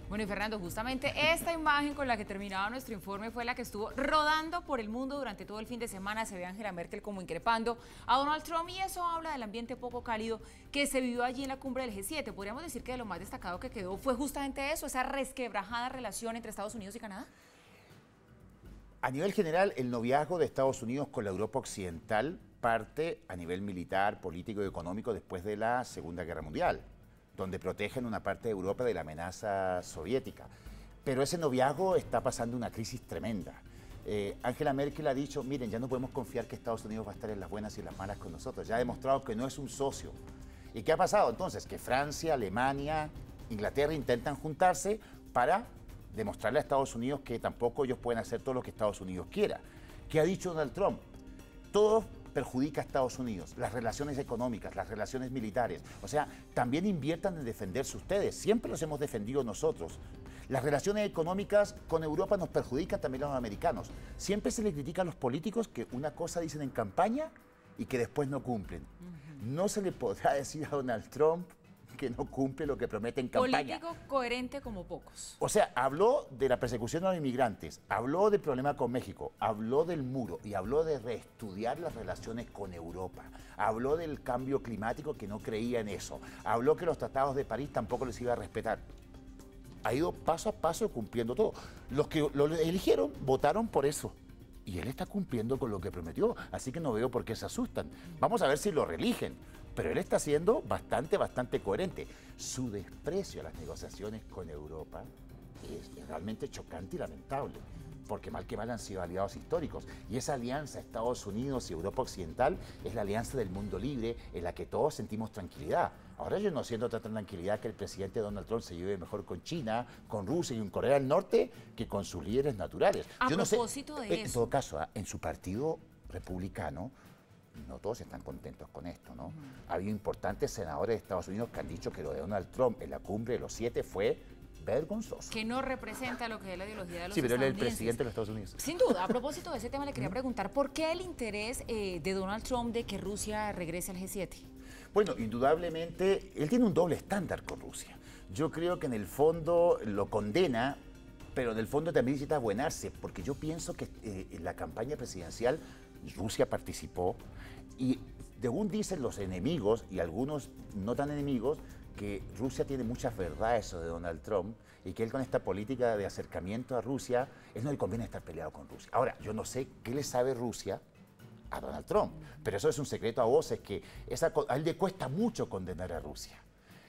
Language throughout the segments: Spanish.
Bueno, y Fernando, justamente esta imagen con la que terminaba nuestro informe fue la que estuvo rodando por el mundo durante todo el fin de semana. Se ve a Angela Merkel como increpando a Donald Trump y eso habla del ambiente poco cálido que se vivió allí en la cumbre del G7. Podríamos decir que de lo más destacado que quedó fue justamente eso, esa resquebrajada relación entre Estados Unidos y Canadá. A nivel general, el noviazgo de Estados Unidos con la Europa Occidental parte a nivel militar, político y económico después de la Segunda Guerra Mundial, donde protegen una parte de Europa de la amenaza soviética. Pero ese noviazgo está pasando una crisis tremenda. Angela Merkel ha dicho, miren, ya no podemos confiar que Estados Unidos va a estar en las buenas y en las malas con nosotros. Ya ha demostrado que no es un socio. ¿Y qué ha pasado entonces? Que Francia, Alemania, Inglaterra intentan juntarse para demostrarle a Estados Unidos que tampoco ellos pueden hacer todo lo que Estados Unidos quiera. ¿Qué ha dicho Donald Trump? Todo perjudica a Estados Unidos, las relaciones económicas, las relaciones militares. O sea, también inviertan en defenderse ustedes. Siempre los hemos defendido nosotros. Las relaciones económicas con Europa nos perjudican también a los americanos. Siempre se le critica a los políticos que una cosa dicen en campaña y que después no cumplen. No se le podrá decir a Donald Trump que no cumple lo que promete en campaña. Político coherente como pocos. O sea, habló de la persecución a los inmigrantes, habló del problema con México, habló del muro y habló de reestudiar las relaciones con Europa. Habló del cambio climático, que no creía en eso. Habló que los tratados de París tampoco les iba a respetar. Ha ido paso a paso cumpliendo todo. Los que lo eligieron votaron por eso. Y él está cumpliendo con lo que prometió, así que no veo por qué se asustan. Vamos a ver si lo reeligen. Pero él está siendo bastante coherente. Su desprecio a las negociaciones con Europa es realmente chocante y lamentable, porque mal que mal han sido aliados históricos. Y esa alianza Estados Unidos y Europa Occidental es la alianza del mundo libre en la que todos sentimos tranquilidad. Ahora yo no siento tanta tranquilidad que el presidente Donald Trump se lleve mejor con China, con Rusia y con Corea del Norte que con sus líderes naturales. Yo propósito de eso. En todo caso, en su partido republicano, no todos están contentos con esto, ¿no? Ha habido importantes senadores de Estados Unidos que han dicho que lo de Donald Trump en la cumbre de los 7 fue vergonzoso. Que no representa lo que es la ideología de los Sí, pero él es el estadounidenses. presidente de los Estados Unidos. Sin duda, a propósito de ese tema le quería preguntar, ¿por qué el interés de Donald Trump de que Rusia regrese al G7? Bueno, indudablemente, él tiene un doble estándar con Rusia. Yo creo que en el fondo lo condena, pero en el fondo también necesita abuenarse, porque yo pienso que en la campaña presidencial Rusia participó y según dicen los enemigos y algunos no tan enemigos, que Rusia tiene muchas verdades sobre Donald Trump y que él con esta política de acercamiento a Rusia, él no le conviene estar peleado con Rusia. Ahora, yo no sé qué le sabe Rusia a Donald Trump, pero eso es un secreto a voces que a él le cuesta mucho condenar a Rusia.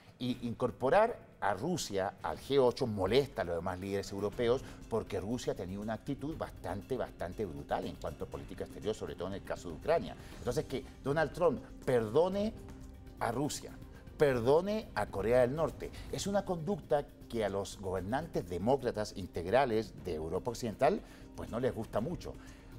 Y incorporar a Rusia al G8 molesta a los demás líderes europeos porque Rusia tenía una actitud bastante brutal en cuanto a política exterior, sobre todo en el caso de Ucrania. Entonces, que Donald Trump perdone a Rusia, perdone a Corea del Norte, es una conducta que a los gobernantes demócratas integrales de Europa Occidental pues no les gusta mucho.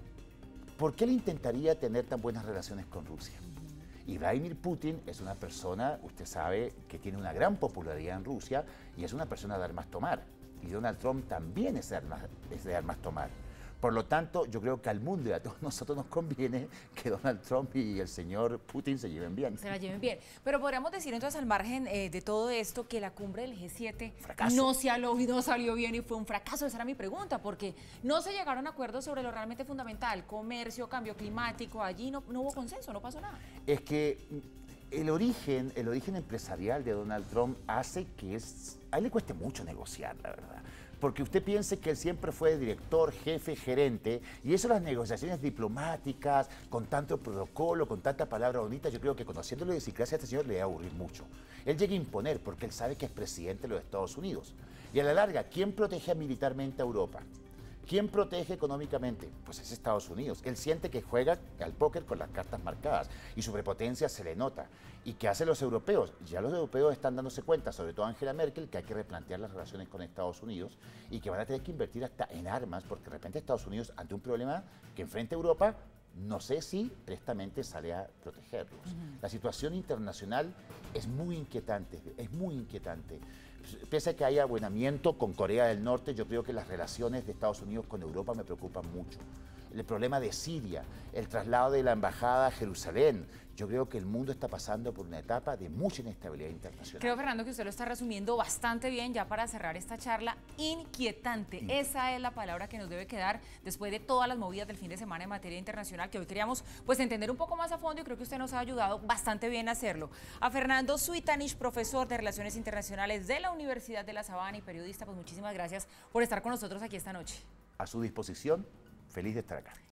¿Por qué él intentaría tener tan buenas relaciones con Rusia? Y Vladimir Putin es una persona, usted sabe, que tiene una gran popularidad en Rusia y es una persona de armas tomar. Y Donald Trump también es de armas tomar. Por lo tanto, yo creo que al mundo y a todos nosotros nos conviene que Donald Trump y el señor Putin se lleven bien. Se la lleven bien. Pero podríamos decir entonces, al margen de todo esto, que la cumbre del G7 no salió bien y fue un fracaso. Esa era mi pregunta, porque no se llegaron a acuerdos sobre lo realmente fundamental, comercio, cambio climático, allí no hubo consenso, no pasó nada. Es que el origen empresarial de Donald Trump hace que a él le cueste mucho negociar, la verdad. Porque usted piense que él siempre fue director, jefe, gerente, y eso las negociaciones diplomáticas, con tanto protocolo, con tanta palabra bonita, yo creo que conociéndolo de idiosincrasia a este señor le va a aburrir mucho. Él llega a imponer porque él sabe que es presidente de los Estados Unidos. Y a la larga, ¿quién protege militarmente a Europa? ¿Quién protege económicamente? Pues es Estados Unidos. Él siente que juega al póker con las cartas marcadas y su prepotencia se le nota. ¿Y qué hacen los europeos? Ya los europeos están dándose cuenta, sobre todo Angela Merkel, que hay que replantear las relaciones con Estados Unidos y que van a tener que invertir hasta en armas, porque de repente Estados Unidos, ante un problema que enfrenta Europa, no sé si prestamente sale a protegerlos. La situación internacional es muy inquietante, Pese a que haya abuenamiento con Corea del Norte, yo creo que las relaciones de Estados Unidos con Europa me preocupan mucho. el problema de Siria, el traslado de la embajada a Jerusalén. Yo creo que el mundo está pasando por una etapa de mucha inestabilidad internacional. Creo, Fernando, que usted lo está resumiendo bastante bien ya para cerrar esta charla. Inquietante. Esa es la palabra que nos debe quedar después de todas las movidas del fin de semana en materia internacional, que hoy queríamos pues entender un poco más a fondo y creo que usted nos ha ayudado bastante bien a hacerlo. A Fernando Suitanich, profesor de Relaciones Internacionales de la Universidad de La Sabana y periodista, pues muchísimas gracias por estar con nosotros aquí esta noche. A su disposición, feliz de estar acá.